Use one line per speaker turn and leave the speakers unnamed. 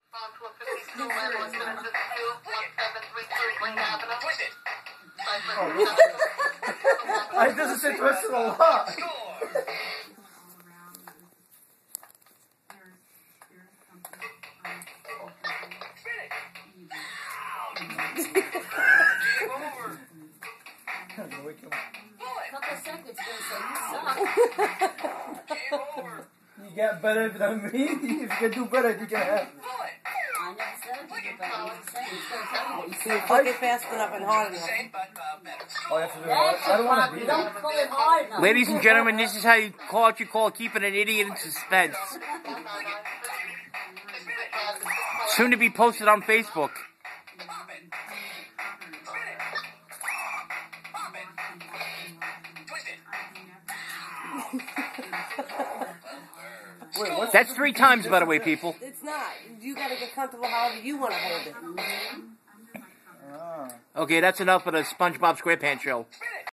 I doesn't say twist it a lot.
Couple seconds, you
You get better than me. If you can do better, you can have.
I never said you get better. You said you still tell me.
So you click it fast enough and hard enough.
Oh, you have to do it hard. I don't want to do
Don't pull it hard enough.
Ladies and gentlemen, this is how you call what you call keeping an idiot in suspense. Soon to be posted on Facebook.
Wait, what's
That's 3 times, by the way, people.
It's not. You gotta get comfortable however you want to hold it.
Okay, that's enough of the SpongeBob SquarePants show.